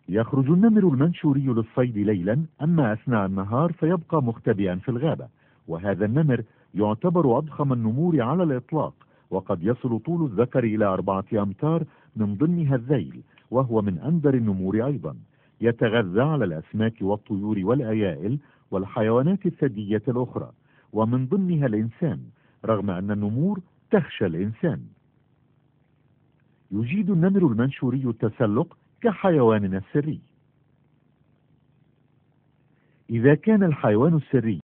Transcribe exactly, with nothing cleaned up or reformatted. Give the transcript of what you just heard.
يخرج النمر المنشوري للصيد ليلا، أما أثناء النهار فيبقى مختبئا في الغابة. وهذا النمر يعتبر أضخم النمور على الإطلاق، وقد يصل طول الذكر إلى أربعة أمتار، من ضمنها الذيل، وهو من أندر النمور أيضا. يتغذى على الأسماك والطيور والأيائل والحيوانات الثديية الأخرى، ومن ضمنها الإنسان، رغم أن النمور تخشى الإنسان. يجيد النمر المنشوري التسلق كحيواننا السري. إذا كان الحيوان السري